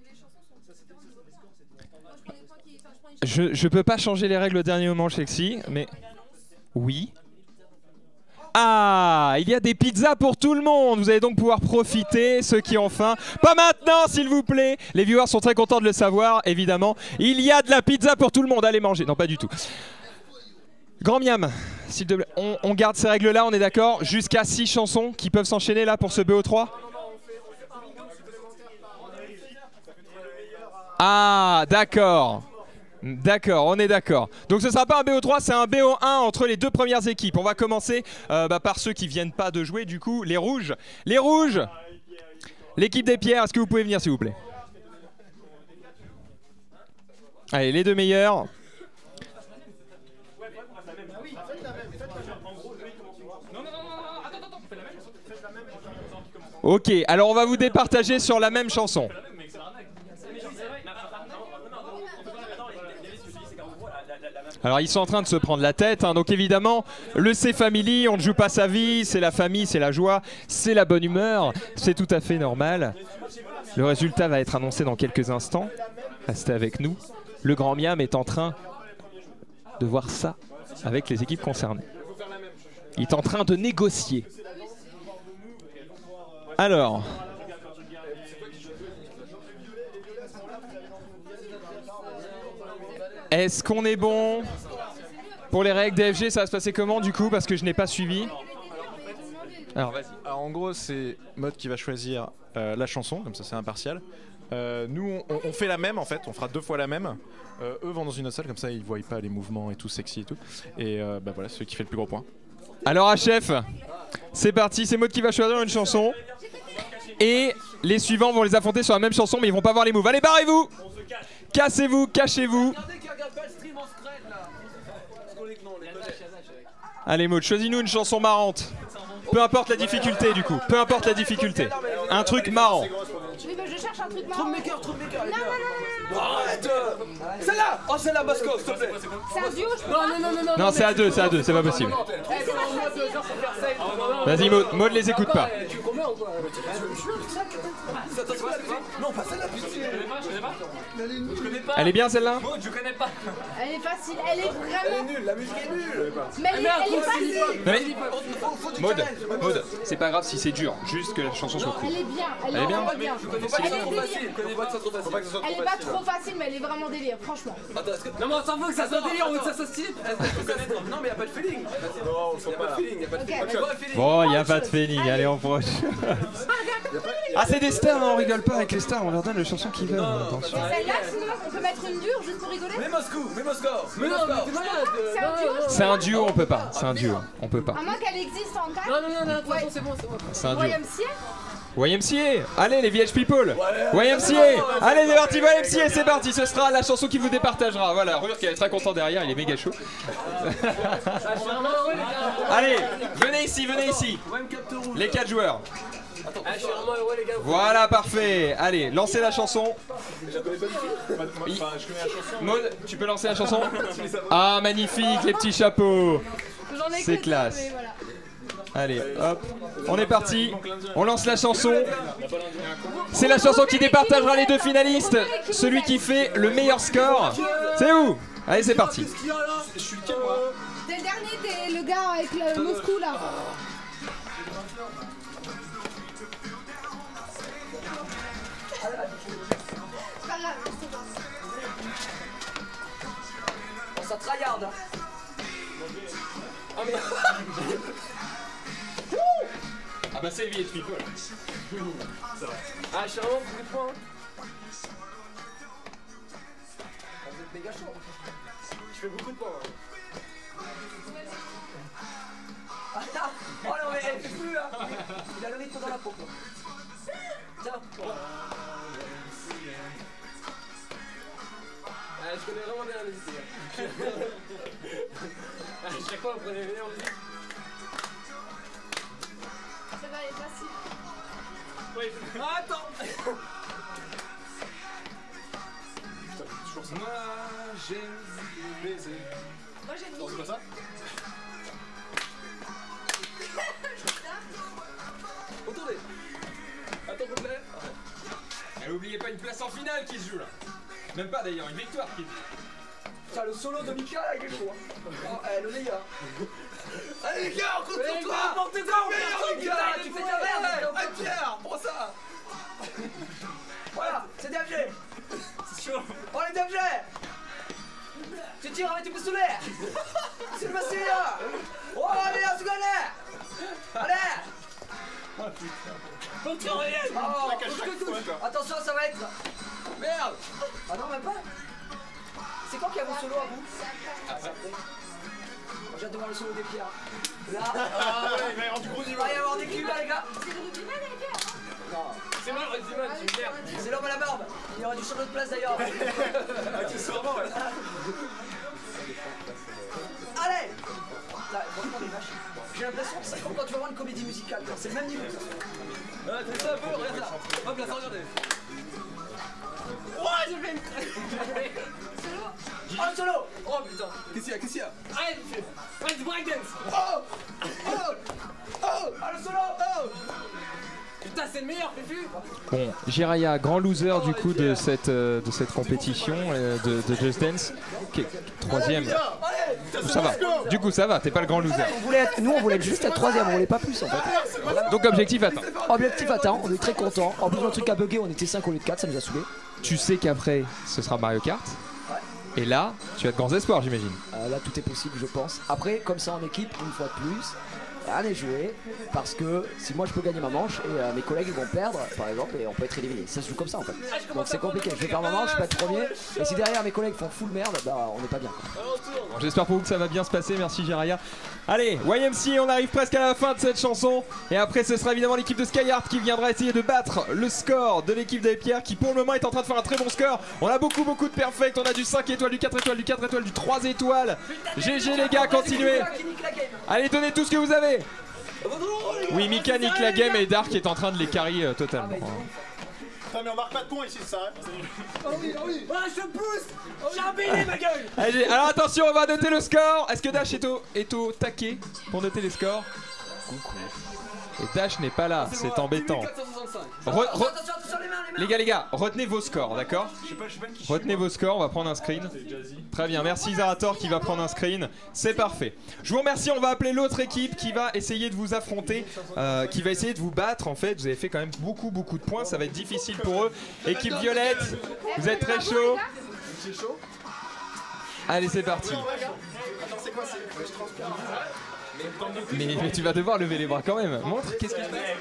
Je, je peux pas changer les règles au dernier moment, Chexy, mais... Oui. Ah, pizzas. Il y a des pizzas pour tout le monde. Vous allez donc pouvoir profiter, ceux qui ont faim. Pas maintenant, s'il vous plaît. Les viewers sont très contents de le savoir, évidemment. Il y a de la pizza pour tout le monde. Allez manger. Non, pas du tout. Grand Miam, s'il te plaît, on, on garde ces règles-là, on est d'accord? Jusqu'à six chansons qui peuvent s'enchaîner là pour ce B O trois. Ah, d'accord. D'accord, on est d'accord. Donc ce sera pas un B O trois, c'est un B O un entre les deux premières équipes. On va commencer euh, bah, par ceux qui viennent pas de jouer, du coup, les rouges. Les rouges, l'équipe des pierres, est-ce que vous pouvez venir s'il vous plaît? Allez, les deux meilleurs. Ok, alors on va vous départager sur la même chanson. Alors ils sont en train de se prendre la tête, hein. Donc évidemment, le C Family, on ne joue pas sa vie, c'est la famille, c'est la joie, c'est la bonne humeur, c'est tout à fait normal. Le résultat va être annoncé dans quelques instants, restez avec nous. Le Grand Miam est en train de voir ça avec les équipes concernées. Il est en train de négocier. Alors... Est-ce qu'on est bon? Pour les règles D F G, ça va se passer comment du coup? Parce que je n'ai pas suivi. Alors vas-y. Alors en gros, c'est Mode qui va choisir euh, la chanson, comme ça c'est impartial. Euh, nous, on, on fait la même en fait, on fera deux fois la même. Euh, eux vont dans une autre salle, comme ça ils voient pas les mouvements et tout sexy et tout. Et euh, bah voilà, celui qui fait le plus gros point. Alors à chef, c'est parti, c'est Mode qui va choisir une chanson. Et les suivants vont les affronter sur la même chanson, mais ils vont pas voir les moves. Allez, barrez-vous! Cassez-vous, cachez-vous. Allez Maud, choisis-nous une chanson marrante. Peu importe la difficulté du coup, peu importe la difficulté. Un truc marrant. Oui, mais je cherche un truc marrant. Troublemaker, Troublemaker. Non, non, non, non. Arrête. Celle-là. Oh, celle-là, Bosco, s'il te plaît. C'est un duo, je peux Non, pas. non, non, non. Non, c'est à deux, c'est à deux, c'est pas possible. Vas-y Maud, Maud les écoute pas. Tu veux combien ou quoi? Non, pas celle-là, putain. Je connais pas. Elle est bien celle-là? Je connais pas. Elle est facile, elle est vraiment... Elle est nulle, la musique est nulle. Mais elle est, elle est facile. Mais... Maud, Maud, c'est pas grave si c'est dur, juste que la chanson soit cool. Elle est bien, elle, Elle est bien. vraiment bien. Je connais pas que ça soit trop facile. Je connais pas que ça soit trop facile. Elle est pas trop facile, mais elle est vraiment délire, franchement. Attends, est-ce que... Non, mais on s'en veut que ça soit délire, on veut que ça soit stylé. Non, mais y'a pas de feeling. Non, on sent pas de feeling, y'a pas de feeling. Bon, y a pas de feeling, allez on proche. Ah c'est des stars, hein, on rigole pas avec les stars, on leur donne les chansons qu'ils veulent. Attention. Celle-là, sinon, on peut mettre une dure juste pour rigoler. Mais Moscou, mais Moscou. Mais non, mais t'es malade. C'est un duo. C'est un duo, on peut pas, c'est un duo, on peut pas. À moins qu'elle existe en quatre. Non, non, non, non, de toute façon, c'est bon, c'est bon. C'est un duo. Y M C A Y M C A, allez les V H People. Y M C A, allez c'est parti, Y M C A, c'est parti, ce sera la chanson qui vous départagera. Voilà, Rurk qui est très content derrière, il est méga chaud. Allez, venez ici, venez ici. Les quatre joueurs. Ah, je suis vraiment heureux, les gars. Voilà, parfait. Allez, lancez la chanson. Maud, tu peux lancer la chanson? Ah, magnifique, les petits chapeaux. C'est classe. Allez, hop, on est parti. On lance la chanson. C'est la chanson qui départagera les deux finalistes. Celui qui fait le meilleur score. C'est où? Allez, c'est parti. Je suis lequel, moi? T'es le dernier, t'es le gars avec le Moscou là. C'est pas grave, c'est pas grave. On s'en tryhard. Ah, mais. Ah bah c'est le V H People. Ah, je suis vraiment beaucoup de points. Vous êtes méga chaud. Je fais beaucoup de points. Oh non, mais elle fait plus là. Il a le rythme dans la peau. Tiens. Ah, je connais vraiment bien la musique. À chaque fois, vous prenez les meilleures musiques. Ça va, elle est facile. Oui, je... Ah, attends. Moi j'aime baiser. Moi j'ai Non, c'est pas ça? Retournez. Attends, s'il vous plaît. Et n'oubliez pas une place en finale qui se joue là. Même pas d'ailleurs, une victoire qui. Tiens, le solo de Mika là, il est chaud. Oh, eh, le les gars. Allez, les gars, on compte sur toi. N'importe quoi, Faut que tu reviennes. Oh, faut que je te touche. Attention, ça va être. Merde. Ah non, même pas. C'est quand qu'il y a vos solos à vous? Après. J'ai hâte de voir le solo des pierres. Là. Ah ouais, il va y avoir du gros niveau. Il va y avoir des cubes là, les gars. Non. C'est moi, Rediman, tu merde. C'est l'homme à la barbe. Il aurait dû changer de place d'ailleurs. Accessoirement, ouais. Allez. Là, franchement, des vaches. J'ai l'impression que c'est comme quand tu vas voir une comédie musicale. C'est le même niveau. Ah, t'es ça un peu, regarde là. Hop là, regardez. Ouais, j'ai fait une. Oh, le solo. Oh putain. Qu'est-ce qu'il y a? Qu'est-ce qu'il y a? Arrête, arrête du breakdance. Oh. Oh. Oh. Ah, le solo. Oh. Putain, c'est le meilleur, Fufu. Bon, Jiraya, grand loser du coup de cette, euh, de cette compétition euh, de, de Just Dance. Qui- Troisième. Ça va. Du coup, ça va, t'es pas le grand loser. On voulait être- nous on voulait juste être troisième, on voulait pas plus en fait. Donc objectif atteint. Objectif atteint, on est très content. En plus, un truc à bugger, on était cinq au lieu de quatre, ça nous a saoulé. Tu sais qu'après, ce sera Mario Kart. Et là, tu as de grands espoirs, j'imagine. Euh, là, tout est possible, je pense. Après, comme ça en équipe, une fois de plus, rien n'est joué. Parce que si moi je peux gagner ma manche et euh, mes collègues ils vont perdre, par exemple, et on peut être éliminé. Ça se joue comme ça en fait. Donc c'est compliqué. Je vais faire ma manche, je peux être premier. Et si derrière mes collègues font full merde, bah on n'est pas bien. Bon, j'espère pour vous que ça va bien se passer, merci Jiraya. Allez, Y M C A, on arrive presque à la fin de cette chanson. Et après, ce sera évidemment l'équipe de Skyheart qui viendra essayer de battre le score de l'équipe d'Aipierre qui pour le moment est en train de faire un très bon score. On a beaucoup, beaucoup de perfect. On a du cinq étoiles, du quatre étoiles, du quatre étoiles, du trois étoiles. G G les gars, continuez. Allez, donnez tout ce que vous avez. Oui, Mika nique la game et Dark est en train de les carry euh, totalement. Putain, mais on marque pas de points ici, ça s'arrête. Oh oui, oh oui. Ah, je te pousse. J'ai un baiser, ma gueule. Allez, alors attention, on va noter le score. Est-ce que Dash est au, est au taquet pour noter les scores? Et Dash n'est pas là, c'est embêtant. Re- re- Attention, attention, les mains, les mains. les gars, les gars, retenez vos scores, d'accord? Retenez vos scores, on va prendre un screen. Très bien, merci Zerator qui va prendre un screen. C'est parfait. Je vous remercie, on va appeler l'autre équipe qui va essayer de vous affronter, euh, qui va essayer de vous battre. En fait, vous avez fait quand même beaucoup, beaucoup de points, ça va être difficile pour eux. Équipe Violette, vous êtes très chaud. C'est chaud. Allez, c'est parti. Attends, c'est quoi? C'est. Je transpire. Mais, mais tu vas devoir lever les bras quand même. Montre, qu'est-ce que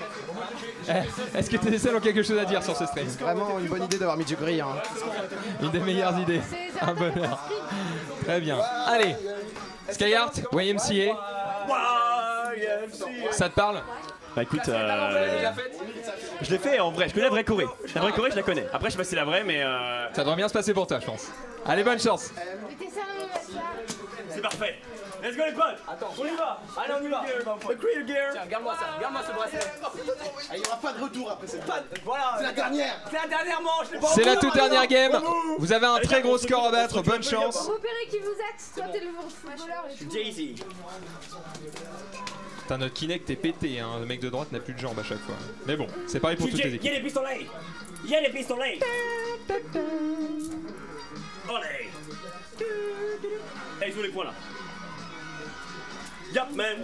eh, est-ce que tes aisselles ont quelque chose à dire sur ce stream? Vraiment une bonne idée d'avoir mis du gris. Hein. Une des meilleures idées. Un bonheur. Très bien. Allez, Skyheart, Y M C A. Ça te parle? Bah écoute, euh, je l'ai fait en vrai, je connais la vraie Corée. La vraie Corée, je la connais. Après, je sais pas si c'est la vraie, mais euh... ça devrait bien se passer pour toi, je pense. Allez, bonne chance. C'est parfait. Let's go les potes. Attends, On y va. allez, on y va. The Creator Gear. Tiens, regarde-moi ça, regarde-moi ce bracelet. Il n'y aura pas de retour après cette Pas- Voilà. C'est la dernière. C'est la dernière manche. les C'est la bambous. toute dernière game. Vous avez un très gros score à battre, bonne chance. Repérez qui vous êtes. Toi, t'es le footballeur et tout. Jay-Z. Putain, notre Kinect est pété, hein. Le mec de droite n'a plus de jambes à chaque fois. Mais bon, c'est pareil pour toutes les équipes. Y'a les pistolets. Y'a les pistolets. Allez. Eh, ils ont les points là. Yup man.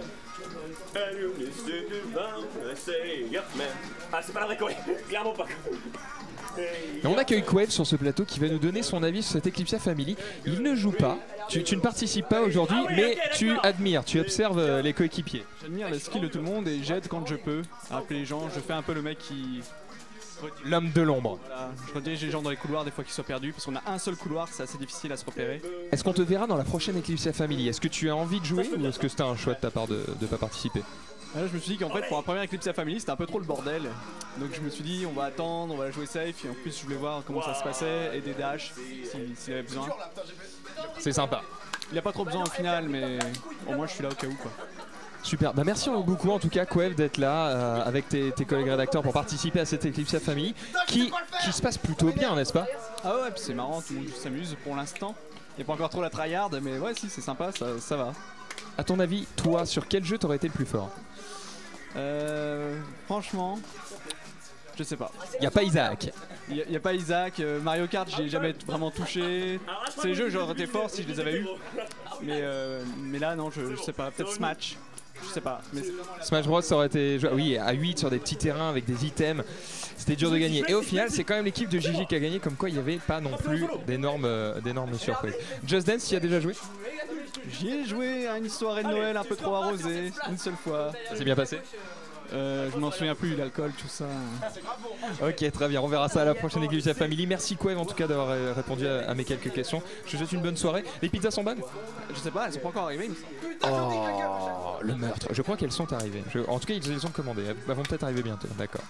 Yup man. Ah, c'est pas la vraie Corée. Clairement pas. Et on accueille Quev sur ce plateau qui va nous donner son avis sur cette Eclipsia Family. Il ne joue pas, tu, tu ne participes pas aujourd'hui, Ah oui, mais ok, tu d'accord. admires, tu observes euh, les coéquipiers. J'admire les skills de tout le monde et j'aide quand je peux à appeler les gens. Je fais un peu le mec qui. L'homme de l'ombre. Voilà, je redirige les gens dans les couloirs des fois qu'ils soient perdus parce qu'on a un seul couloir, c'est assez difficile à se repérer. Est-ce qu'on te verra dans la prochaine Eclipsia Family? Est-ce que tu as envie de jouer ou est-ce que c'était un choix de ta part de ne pas participer? Là, je me suis dit qu'en fait pour la première Eclipse Family c'était un peu trop le bordel. Donc je me suis dit on va attendre, on va la jouer safe et en plus je voulais voir comment ça se passait et des dashs s'il si y avait besoin. C'est sympa. Il n'y a pas trop besoin au final mais au moins je suis là au cas où quoi. Super, bah merci beaucoup en tout cas Quev d'être là euh, avec tes, tes collègues rédacteurs pour participer à cette Eclipsia Family qui, qui se passe plutôt bien, n'est-ce pas? Ah ouais, puis c'est marrant, tout le monde s'amuse pour l'instant. Il n'y a pas encore trop la tryhard mais ouais si c'est sympa, ça, ça va. À ton avis, toi, sur quel jeu t'aurais été le plus fort? Euh, franchement, je sais pas. Y a pas Isaac. Y a, y a pas Isaac. euh, Mario Kart, j'ai jamais vraiment touché. C'est les jeux que j'aurais été fort si je les avais eu. Mais, euh, mais là, non, je, je sais pas. Peut-être Smash. Je sais pas. Mais Smash Bros ça aurait été joué, oui, à huit sur des petits terrains avec des items. C'était dur de gagner. Et au final, c'est quand même l'équipe de Gigi qui a gagné, comme quoi il n'y avait pas non plus d'énormes euh, d'énormes surprises. Just Dance, tu y as déjà joué? J'y ai joué à une soirée de Noël un peu trop arrosée, une seule fois. Ça s'est bien passé? Euh, je m'en souviens plus, l'alcool, tout ça. Ok, très bien, on verra ça à la prochaine Eclipsia Family. Merci Quev en tout cas d'avoir euh, répondu à, à mes quelques questions. Je vous souhaite une bonne soirée. Les pizzas sont bonnes? Je sais pas, elles sont pas encore arrivées. Oh, le meurtre. Je crois qu'elles sont arrivées. Je- en tout cas, ils les ont commandées. Elles vont peut-être arriver bientôt. D'accord.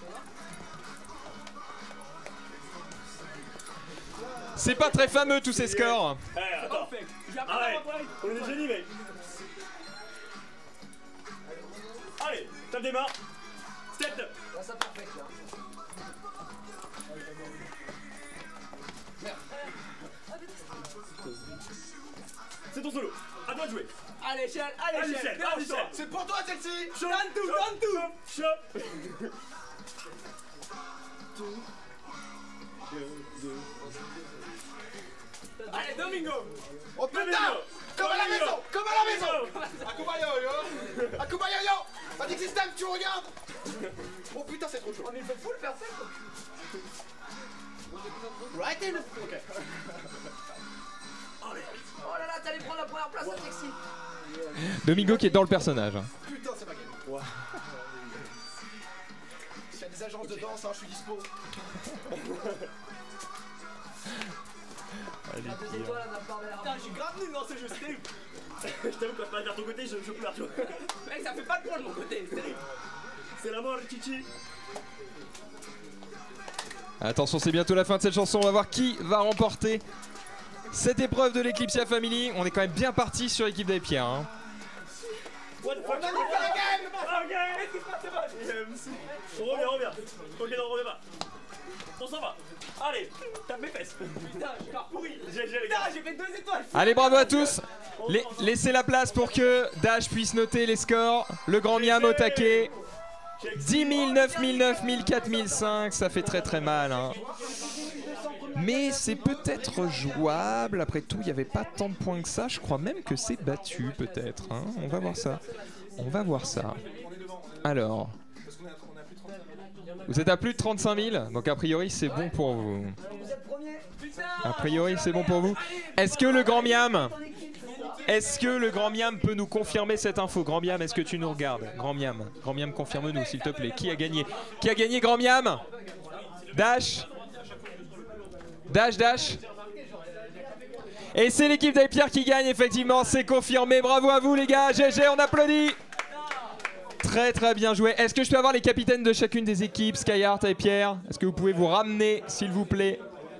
C'est pas très fameux tous ces scores. Eh, attends. Arrête. On est des génies, mec. Allez, tape des mains. Step up. Là, ça perfect, là. Merde. C'est ton solo. À toi de jouer. Allez, Michel, allez, Allez, Michel, Michel, viens, allez, Michel. Michel. C'est pour toi, celle-ci. Chaud, Donne tout, chaud, donne tout. Chaud. Allez, Domingo. Oh putain. Comme à la maison, comme à la maison. Akubayo, Akubayo. Panic System, tu regardes. Oh putain, c'est trop chaud. On est fait full faire ça. Right in. Ok. Oh là là, t'allais prendre la première place, c'est sexy. Domingo qui est dans le personnage. Putain, c'est pas gagné. S'il y a des agences de danse, hein, je suis dispo. Allez, Putain, je suis grave nul dans ce jeu, c'est terrible. Je t'avoue, quand je passe vers ton côté, je, je pleure, tu vois. Mec, ça fait pas de points de mon côté, c'est terrible. C'est la mort, Chichi. Attention, c'est bientôt la fin de cette chanson. On va voir qui va remporter cette épreuve de l'Eclipsia Family. On est quand même bien parti sur l'équipe des Pierre. Hein. What the fuck? On a niqué la game. Ok. Qu'est-ce qui se passe, c'est bon. On revient, on revient. Ok, non, on revient pas. On s'en va. Allez, tape mes fesses. Putain, je suis grave pourri. G G les Putain, gars. j'ai fait deux étoiles. Allez, bravo à tous. La- laissez la place pour que Dash puisse noter les scores. Le grand Miam au taquet. dix mille, neuf mille, neuf mille, quatre mille cinq. Ça fait très très mal. Hein. Mais c'est peut-être jouable. Après tout, il n'y avait pas tant de points que ça. Je crois même que c'est battu peut-être. Hein. On va voir ça. On va voir ça. Alors. Vous êtes à plus de trente-cinq mille. Donc a priori c'est bon pour vous. A priori c'est bon pour vous. Est-ce que le grand Miam Est-ce que le grand Miam peut nous confirmer cette info? Grand Miam, est-ce que tu nous regardes? Grand Miam, Grand Miam, confirme-nous s'il te plaît. Qui a gagné? Qui a gagné, Grand Miam? Dash Dash, Dash Et c'est l'équipe des Pierre qui gagne, effectivement, c'est confirmé. Bravo à vous les gars, G G, on applaudit. Très très bien joué. Est-ce que je peux avoir les capitaines de chacune des équipes, Skyheart et Pierre? Est-ce que vous pouvez vous ramener, s'il vous plaît?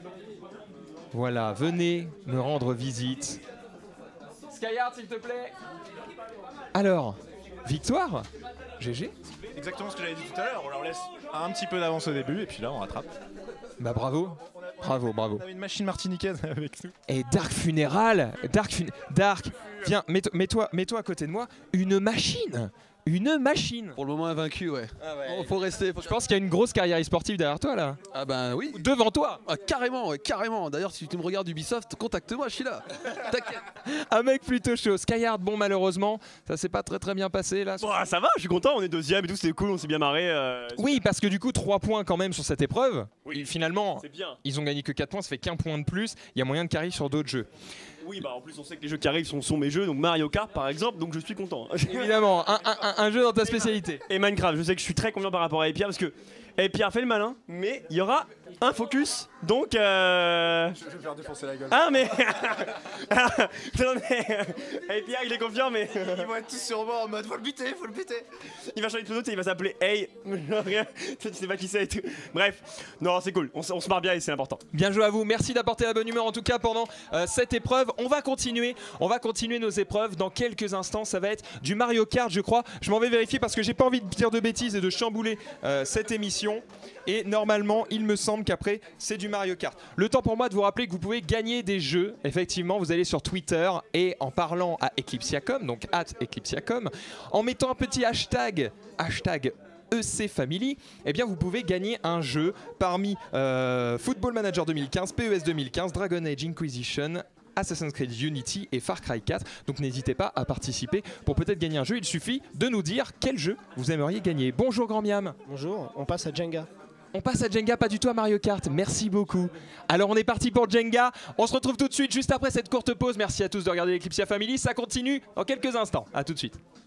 Voilà, venez me rendre visite. Skyheart, s'il te plaît. Alors, victoire G G. Exactement ce que j'avais dit tout à l'heure, on leur laisse un petit peu d'avance au début et puis là on rattrape. Bah bravo, bravo, bravo. On avait une machine martiniquaise avec nous. Et Dark Funeral, Dark, Fun Dark, viens, mets-toi mets-toi mets-toi à côté de moi, une machine Une machine. Pour le moment invaincu, ouais. Ah ouais. Oh, faut rester. Faut... Je pense qu'il y a une grosse carrière e-sportive derrière toi là. Ah ben oui. Devant toi. Ah, carrément, ouais, carrément. D'ailleurs, si tu me regardes Ubisoft, contacte-moi, je suis là. Un mec plutôt chaud. Skyheart, bon malheureusement, ça s'est pas très très bien passé là. Bon, ça va, je suis content, on est deuxième et tout, c'était cool, on s'est bien marré. Euh... Oui, parce que du coup, trois points quand même sur cette épreuve. Oui. Et finalement, bien. Ils ont gagné que quatre points, ça fait qu'un point de plus. Il y a moyen de carry sur d'autres jeux. Oui, bah en plus on sait que les jeux qui arrivent sont, sont mes jeux, donc Mario Kart par exemple, donc je suis content. Évidemment, un, un, un jeu dans ta spécialité. Et Minecraft, je sais que je suis très confiant par rapport à Epia parce que Epia fait le malin, mais il y aura un focus, donc euh... Je vais me faire défoncer la gueule. Ah mais... non mais... Epia il est confiant mais... Ils vont être tous sur moi en mode faut le buter, faut le buter. Il va changer de pseudo, il va s'appeler Hey, rien, tu sais pas qui c'est et tout. Bref, non c'est cool, on, on se marre bien et c'est important. Bien joué à vous, merci d'apporter la bonne humeur en tout cas pendant euh, cette épreuve. On va continuer, on va continuer nos épreuves dans quelques instants. Ça va être du Mario Kart, je crois. Je m'en vais vérifier parce que j'ai pas envie de dire de bêtises et de chambouler euh, cette émission. Et normalement, il me semble qu'après, c'est du Mario Kart. Le temps pour moi de vous rappeler que vous pouvez gagner des jeux. Effectivement, vous allez sur Twitter et en parlant à Eclipsiacom, donc at Eclipsiacom, en mettant un petit hashtag, hashtag E C Family, eh bien vous pouvez gagner un jeu parmi euh, Football Manager deux mille quinze, P E S deux mille quinze, Dragon Age Inquisition, Assassin's Creed Unity et Far Cry quatre. Donc n'hésitez pas à participer pour peut-être gagner un jeu. Il suffit de nous dire quel jeu vous aimeriez gagner. Bonjour Grand Miam. Bonjour, on passe à Jenga. On passe à Jenga, pas du tout à Mario Kart. Merci beaucoup. Alors on est parti pour Jenga. On se retrouve tout de suite juste après cette courte pause. Merci à tous de regarder l'Eclipsia Family. Ça continue dans quelques instants. A tout de suite.